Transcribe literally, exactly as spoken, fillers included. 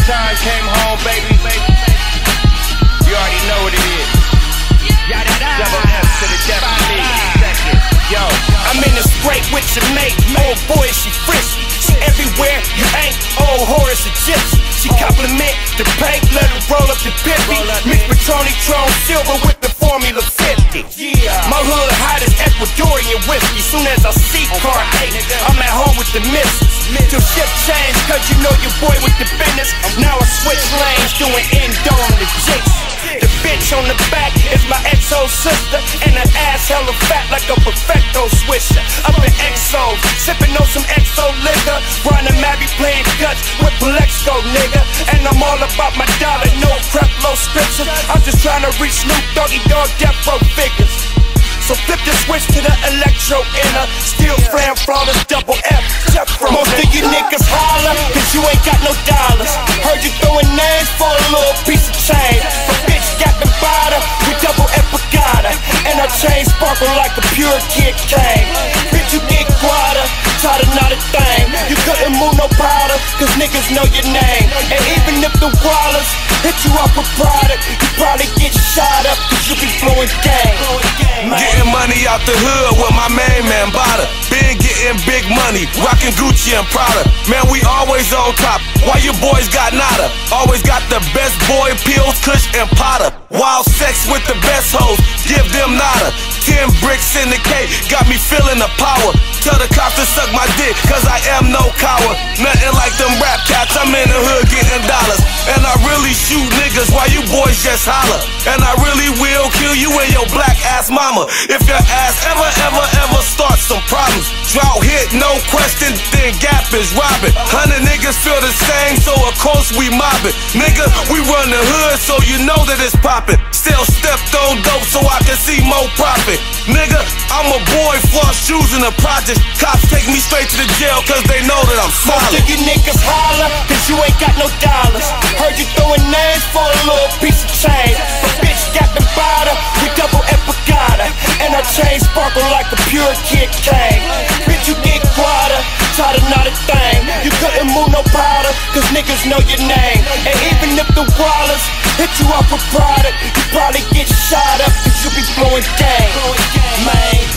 time came home, baby. You already know what it is. Double F to the definitely. Yo, I'm in the scrape with your mate. Old boy, she frisky. She everywhere, you ain't. Old Horace a gypsy. She compliment the paint, let her roll up the pippy. Mix Patroni Tron Silver with the Formula fifty. My hood hot as Ecuadorian whiskey. Soon as I see car eight, I'm at home with the missus. Till shift change, cause you know your boy with the business. Now I switch lanes, doing endo on the jigs. The bitch on the back is my ex-old sister, and her ass hella fat like a perfecto swisher. Up in Exos, sipping on some Exo liquor. Ronnie Mabby playing guts with Plexco, nigga. And I'm all about my dollar, no crap, low scriptures. I'm just trying to reach Snoop Doggy Dogg Death Row figures. So flip the switch to the electro inner. Still flam flawless, double F. Most of you niggas holler, cause you ain't got no dollars. Heard you throwing names for a little piece of change. But bitch got the bottom, we double F pagata. And her chain sparkle like a pure Kid Cane. Bitch, you get guada, taught her not a thing. You couldn't move no powder, cause niggas know your name. And even if the wallers hit you up with product, you probably get shot up, cause you be flowing gang. Getting money out the hood with my main man Bada. Been getting big money, rocking Gucci and Prada. Man, we always on top, why you boys got nada? Always got the best boy pills, Kush and Potter. Wild sex with the best hoes, give them nada. Ten bricks in the cake, got me feeling the power. Tell the cops to suck my dick, cause I am no coward. Nothing like them rap cats, I'm in the hood getting dollars. And I really shoot niggas while you boys just holler. And I really will kill you and your black ass mama if your ass ever, ever, ever starts some problems. Drought hit, no question, then Gap is robbing. Hundred niggas feel the same, so of course we mobbing. Nigga, we run the hood, so you know that it's popping. Still stepped on dope so I can see more profit. Nigga, I'm a boy, floss shoes in the project. Cops take me straight to the jail cause they know that I'm solid. Most of you niggas holler, cause you ain't got no dollars. Heard you throwing names for a little piece of change. But bitch got the bottom, we double F pagata. And her chain sparkle like a pure Kid Cane. Bitch, you get guada, taught her not a thing. You couldn't move no powder, cause niggas know your name. And even if the wallers hit you up with product, you probably get shot up, cause you be blowing gang. Man.